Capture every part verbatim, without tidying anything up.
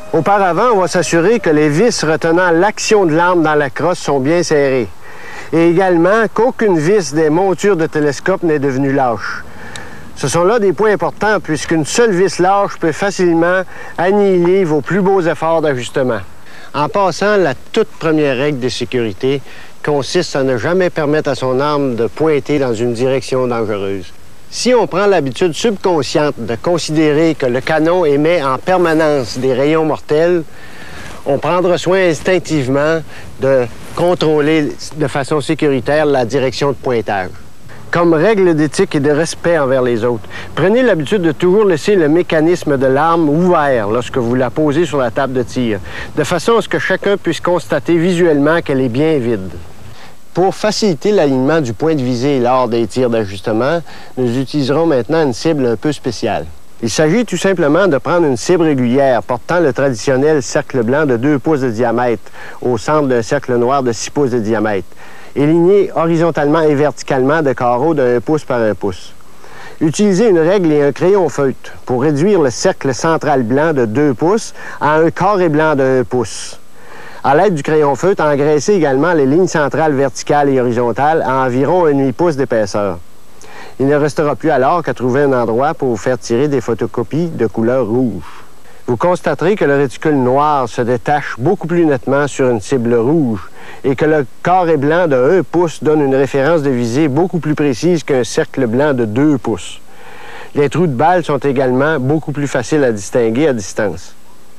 Auparavant, on va s'assurer que les vis retenant l'action de l'arme dans la crosse sont bien serrées. Et également qu'aucune vis des montures de télescope n'est devenue lâche. Ce sont là des points importants puisqu'une seule vis lâche peut facilement annihiler vos plus beaux efforts d'ajustement. En passant, la toute première règle de sécurité consiste à ne jamais permettre à son arme de pointer dans une direction dangereuse. Si on prend l'habitude subconsciente de considérer que le canon émet en permanence des rayons mortels, on prendra soin instinctivement de contrôler de façon sécuritaire la direction de pointage. Comme règle d'éthique et de respect envers les autres, prenez l'habitude de toujours laisser le mécanisme de l'arme ouvert lorsque vous la posez sur la table de tir, de façon à ce que chacun puisse constater visuellement qu'elle est bien vide. Pour faciliter l'alignement du point de visée lors des tirs d'ajustement, nous utiliserons maintenant une cible un peu spéciale. Il s'agit tout simplement de prendre une cible régulière portant le traditionnel cercle blanc de deux pouces de diamètre au centre d'un cercle noir de six pouces de diamètre et ligné horizontalement et verticalement de carreaux de un pouce par un pouce. Utilisez une règle et un crayon feutre pour réduire le cercle central blanc de deux pouces à un carré blanc de un pouce. À l'aide du crayon feutre, engraissez également les lignes centrales verticales et horizontales à environ un demi-pouce d'épaisseur. Il ne restera plus alors qu'à trouver un endroit pour vous faire tirer des photocopies de couleur rouge. Vous constaterez que le réticule noir se détache beaucoup plus nettement sur une cible rouge et que le carré blanc de un pouce donne une référence de visée beaucoup plus précise qu'un cercle blanc de deux pouces. Les trous de balle sont également beaucoup plus faciles à distinguer à distance.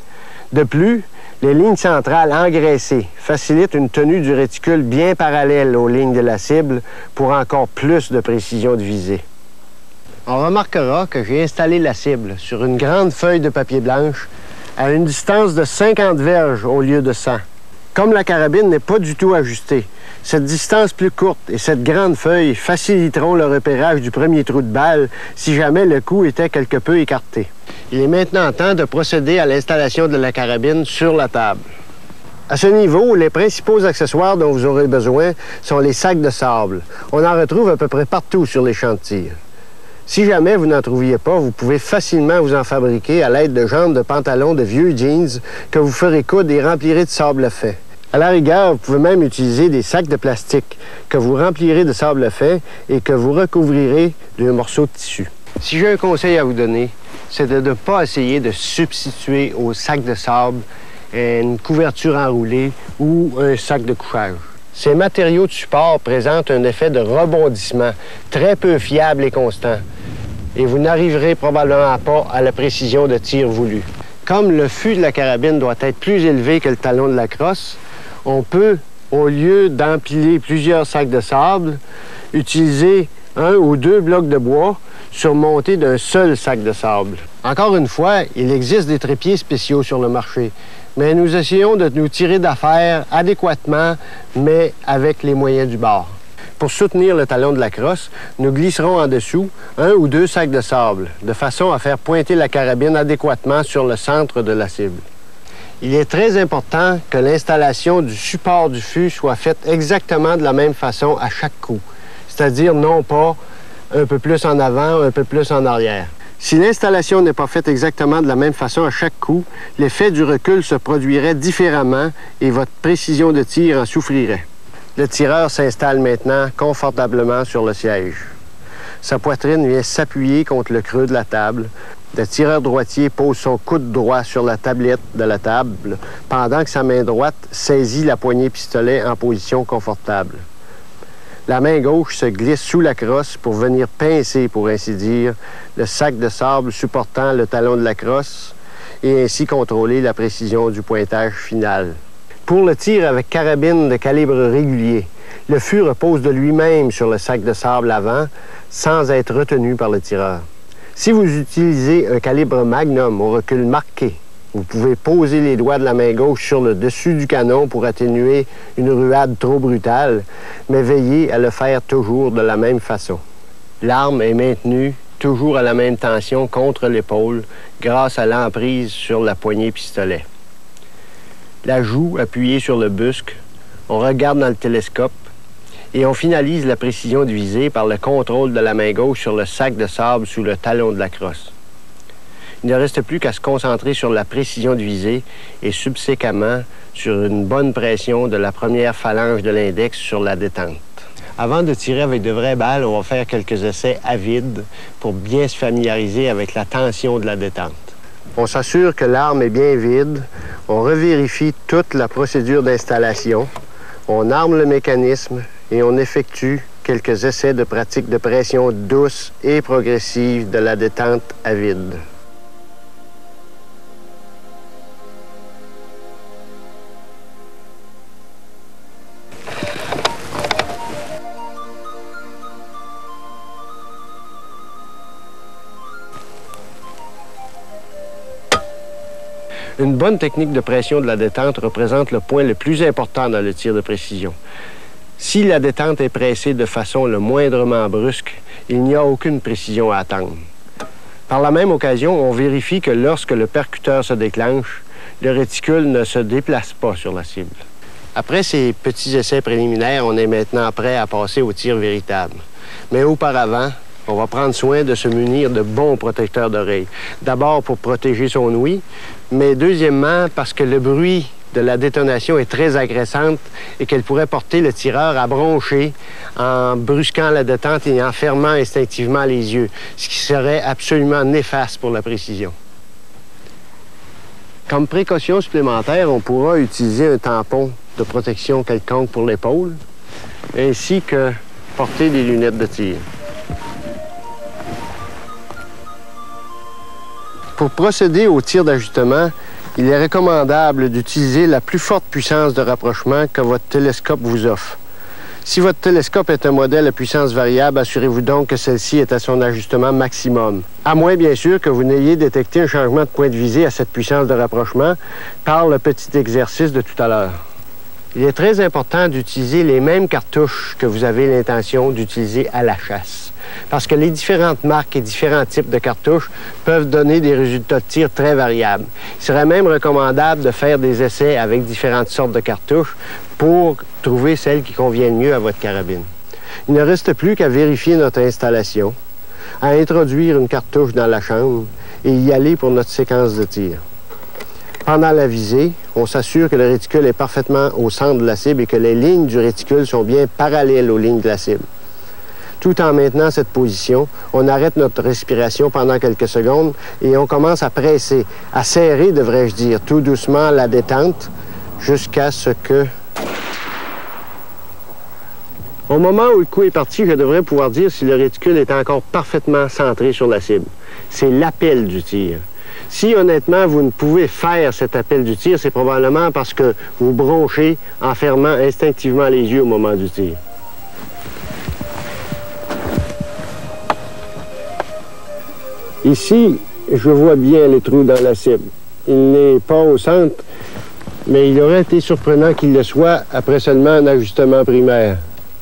De plus, les lignes centrales engraissées facilitent une tenue du réticule bien parallèle aux lignes de la cible pour encore plus de précision de visée. On remarquera que j'ai installé la cible sur une grande feuille de papier blanche à une distance de cinquante verges au lieu de cent. Comme la carabine n'est pas du tout ajustée, cette distance plus courte et cette grande feuille faciliteront le repérage du premier trou de balle si jamais le coup était quelque peu écarté. Il est maintenant temps de procéder à l'installation de la carabine sur la table. À ce niveau, les principaux accessoires dont vous aurez besoin sont les sacs de sable. On en retrouve à peu près partout sur les champs de tir. Si jamais vous n'en trouviez pas, vous pouvez facilement vous en fabriquer à l'aide de jambes de pantalons de vieux jeans que vous ferez coudre et remplirez de sable fin. À la rigueur, vous pouvez même utiliser des sacs de plastique que vous remplirez de sable fin et que vous recouvrirez d'un morceau de tissu. Si j'ai un conseil à vous donner, c'est de ne pas essayer de substituer au sac de sable une couverture enroulée ou un sac de couchage. Ces matériaux de support présentent un effet de rebondissement très peu fiable et constant, et vous n'arriverez probablement pas à la précision de tir voulue. Comme le fût de la carabine doit être plus élevé que le talon de la crosse, on peut, au lieu d'empiler plusieurs sacs de sable, utiliser un ou deux blocs de bois surmontés d'un seul sac de sable. Encore une fois, il existe des trépieds spéciaux sur le marché, mais nous essayons de nous tirer d'affaire adéquatement, mais avec les moyens du bord. Pour soutenir le talon de la crosse, nous glisserons en dessous un ou deux sacs de sable, de façon à faire pointer la carabine adéquatement sur le centre de la cible. Il est très important que l'installation du support du fût soit faite exactement de la même façon à chaque coup, c'est-à-dire non pas un peu plus en avant, un peu plus en arrière. Si l'installation n'est pas faite exactement de la même façon à chaque coup, l'effet du recul se produirait différemment et votre précision de tir en souffrirait. Le tireur s'installe maintenant confortablement sur le siège. Sa poitrine vient s'appuyer contre le creux de la table. Le tireur droitier pose son coude droit sur la tablette de la table, pendant que sa main droite saisit la poignée pistolet en position confortable. La main gauche se glisse sous la crosse pour venir pincer, pour ainsi dire, le sac de sable supportant le talon de la crosse et ainsi contrôler la précision du pointage final. Pour le tir avec carabine de calibre régulier, le fût repose de lui-même sur le sac de sable avant, sans être retenu par le tireur. Si vous utilisez un calibre magnum au recul marqué, vous pouvez poser les doigts de la main gauche sur le dessus du canon pour atténuer une ruade trop brutale, mais veillez à le faire toujours de la même façon. L'arme est maintenue toujours à la même tension contre l'épaule grâce à l'emprise sur la poignée pistolet. La joue appuyée sur le busque, on regarde dans le télescope et on finalise la précision de visée par le contrôle de la main gauche sur le sac de sable sous le talon de la crosse. Il ne reste plus qu'à se concentrer sur la précision de visée et subséquemment sur une bonne pression de la première phalange de l'index sur la détente. Avant de tirer avec de vraies balles, on va faire quelques essais à vide pour bien se familiariser avec la tension de la détente. On s'assure que l'arme est bien vide, on revérifie toute la procédure d'installation, on arme le mécanisme et on effectue quelques essais de pratique de pression douce et progressive de la détente à vide. Une bonne technique de pression de la détente représente le point le plus important dans le tir de précision. Si la détente est pressée de façon le moindrement brusque, il n'y a aucune précision à attendre. Par la même occasion, on vérifie que lorsque le percuteur se déclenche, le réticule ne se déplace pas sur la cible. Après ces petits essais préliminaires, on est maintenant prêt à passer au tir véritable. Mais auparavant, on va prendre soin de se munir de bons protecteurs d'oreilles. D'abord pour protéger son ouïe, mais deuxièmement parce que le bruit de la détonation est très agressante et qu'elle pourrait porter le tireur à broncher en brusquant la détente et en fermant instinctivement les yeux, ce qui serait absolument néfaste pour la précision. Comme précaution supplémentaire, on pourra utiliser un tampon de protection quelconque pour l'épaule, ainsi que porter des lunettes de tir. Pour procéder au tir d'ajustement, il est recommandable d'utiliser la plus forte puissance de rapprochement que votre télescope vous offre. Si votre télescope est un modèle à puissance variable, assurez-vous donc que celle-ci est à son ajustement maximum. À moins, bien sûr, que vous n'ayez détecté un changement de point de visée à cette puissance de rapprochement par le petit exercice de tout à l'heure. Il est très important d'utiliser les mêmes cartouches que vous avez l'intention d'utiliser à la chasse, parce que les différentes marques et différents types de cartouches peuvent donner des résultats de tir très variables. Il serait même recommandable de faire des essais avec différentes sortes de cartouches pour trouver celles qui conviennent mieux à votre carabine. Il ne reste plus qu'à vérifier notre installation, à introduire une cartouche dans la chambre et y aller pour notre séquence de tir. Pendant la visée, on s'assure que le réticule est parfaitement au centre de la cible et que les lignes du réticule sont bien parallèles aux lignes de la cible. Tout en maintenant cette position, on arrête notre respiration pendant quelques secondes et on commence à presser, à serrer, devrais-je dire, tout doucement la détente jusqu'à ce que... Au moment où le coup est parti, je devrais pouvoir dire si le réticule est encore parfaitement centré sur la cible. C'est l'appel du tir. Si, honnêtement, vous ne pouvez faire cet appel du tir, c'est probablement parce que vous bronchez en fermant instinctivement les yeux au moment du tir. Ici, je vois bien le trou dans la cible. Il n'est pas au centre, mais il aurait été surprenant qu'il le soit après seulement un ajustement primaire.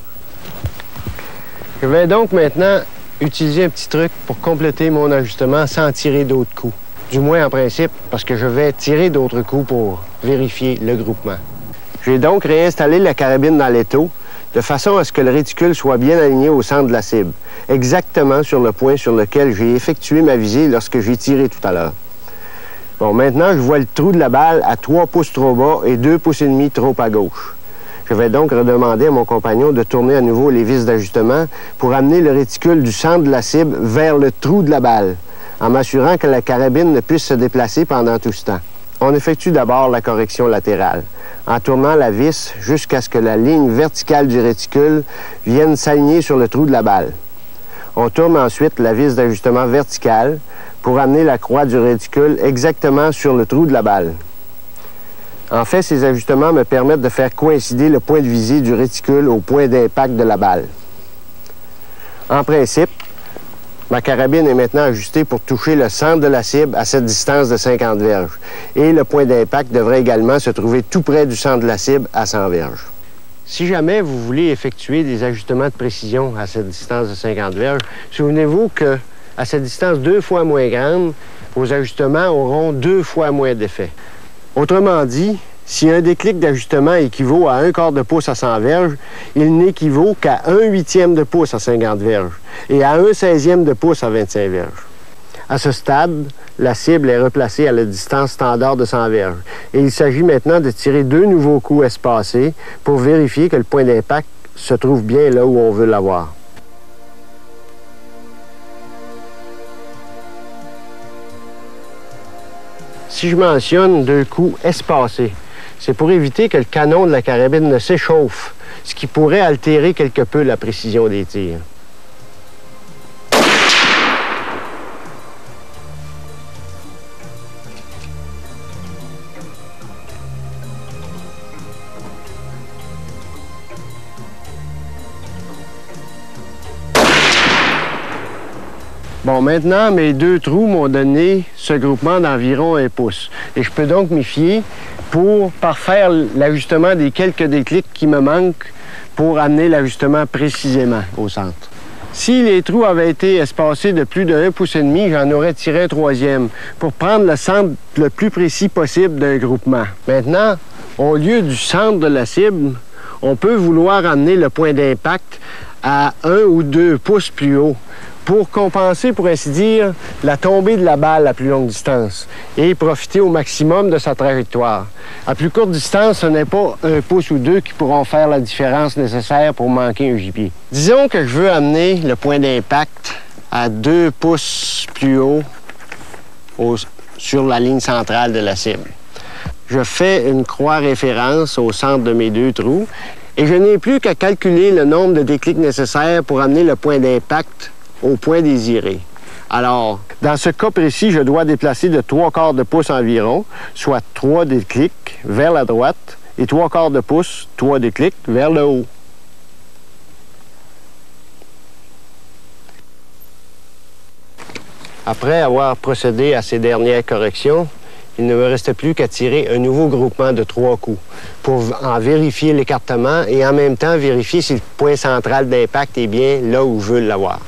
Je vais donc maintenant utiliser un petit truc pour compléter mon ajustement sans tirer d'autres coups. Du moins en principe, parce que je vais tirer d'autres coups pour vérifier le groupement. J'ai donc réinstallé la carabine dans l'étau, de façon à ce que le réticule soit bien aligné au centre de la cible, exactement sur le point sur lequel j'ai effectué ma visée lorsque j'ai tiré tout à l'heure. Bon, maintenant, je vois le trou de la balle à trois pouces trop bas et deux pouces et demi trop à gauche. Je vais donc redemander à mon compagnon de tourner à nouveau les vis d'ajustement pour amener le réticule du centre de la cible vers le trou de la balle, en m'assurant que la carabine ne puisse se déplacer pendant tout ce temps. On effectue d'abord la correction latérale, en tournant la vis jusqu'à ce que la ligne verticale du réticule vienne s'aligner sur le trou de la balle. On tourne ensuite la vis d'ajustement verticale pour amener la croix du réticule exactement sur le trou de la balle. En fait, ces ajustements me permettent de faire coïncider le point de visée du réticule au point d'impact de la balle. En principe, ma carabine est maintenant ajustée pour toucher le centre de la cible à cette distance de cinquante verges. Et le point d'impact devrait également se trouver tout près du centre de la cible à cent verges. Si jamais vous voulez effectuer des ajustements de précision à cette distance de cinquante verges, souvenez-vous qu'à cette distance deux fois moins grande, vos ajustements auront deux fois moins d'effet. Autrement dit, si un déclic d'ajustement équivaut à un quart de pouce à cent verges, il n'équivaut qu'à un huitième de pouce à cinquante verges et à un seizième de pouce à vingt-cinq verges. À ce stade, la cible est replacée à la distance standard de cent verges. Et il s'agit maintenant de tirer deux nouveaux coups espacés pour vérifier que le point d'impact se trouve bien là où on veut l'avoir. Si je mentionne deux coups espacés, c'est pour éviter que le canon de la carabine ne s'échauffe, ce qui pourrait altérer quelque peu la précision des tirs. Bon, maintenant, mes deux trous m'ont donné ce groupement d'environ un pouce. Et je peux donc m'y fier pour parfaire l'ajustement des quelques déclics qui me manquent pour amener l'ajustement précisément au centre. Si les trous avaient été espacés de plus de un pouce et demi, j'en aurais tiré un troisième pour prendre le centre le plus précis possible d'un groupement. Maintenant, au lieu du centre de la cible, on peut vouloir amener le point d'impact à un ou deux pouces plus haut, pour compenser, pour ainsi dire, la tombée de la balle à plus longue distance et profiter au maximum de sa trajectoire. À plus courte distance, ce n'est pas un pouce ou deux qui pourront faire la différence nécessaire pour manquer un gibier. Disons que je veux amener le point d'impact à deux pouces plus haut au, sur la ligne centrale de la cible. Je fais une croix référence au centre de mes deux trous et je n'ai plus qu'à calculer le nombre de déclics nécessaires pour amener le point d'impact au point désiré. Alors, dans ce cas précis, je dois déplacer de trois quarts de pouce environ, soit trois déclics vers la droite et trois quarts de pouce, trois déclics vers le haut. Après avoir procédé à ces dernières corrections, il ne me restait plus qu'à tirer un nouveau groupement de trois coups pour en vérifier l'écartement et en même temps vérifier si le point central d'impact est bien là où je veux l'avoir.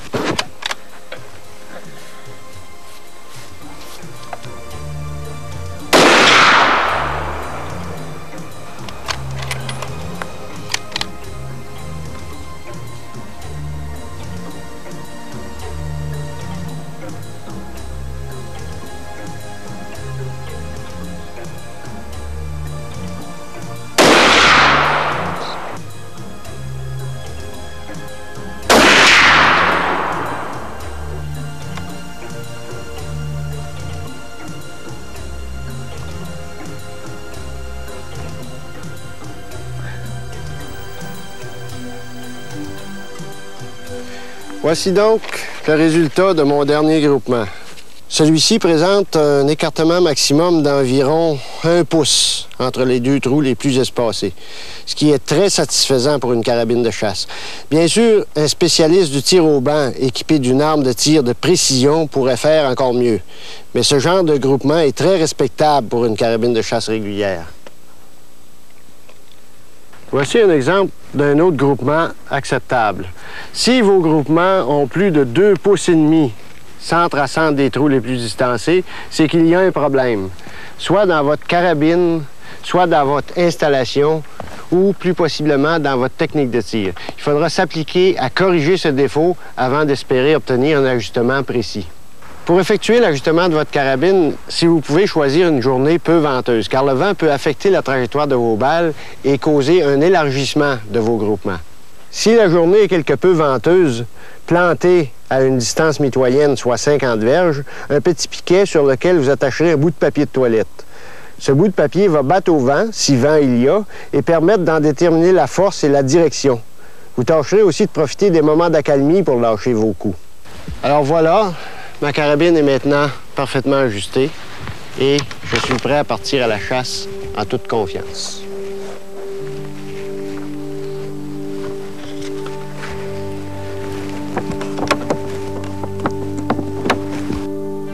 Voici donc le résultat de mon dernier groupement. Celui-ci présente un écartement maximum d'environ un pouce entre les deux trous les plus espacés, ce qui est très satisfaisant pour une carabine de chasse. Bien sûr, un spécialiste du tir au banc équipé d'une arme de tir de précision pourrait faire encore mieux, mais ce genre de groupement est très respectable pour une carabine de chasse régulière. Voici un exemple d'un autre groupement acceptable. Si vos groupements ont plus de deux pouces et demi centre à centre des trous les plus distancés, c'est qu'il y a un problème, soit dans votre carabine, soit dans votre installation, ou plus possiblement dans votre technique de tir. Il faudra s'appliquer à corriger ce défaut avant d'espérer obtenir un ajustement précis. Pour effectuer l'ajustement de votre carabine, si vous pouvez choisir une journée peu venteuse, car le vent peut affecter la trajectoire de vos balles et causer un élargissement de vos groupements. Si la journée est quelque peu venteuse, plantez à une distance mitoyenne, soit cinquante verges, un petit piquet sur lequel vous attacherez un bout de papier de toilette. Ce bout de papier va battre au vent, si vent il y a, et permettre d'en déterminer la force et la direction. Vous tâcherez aussi de profiter des moments d'accalmie pour lâcher vos coups. Alors voilà, ma carabine est maintenant parfaitement ajustée et je suis prêt à partir à la chasse en toute confiance.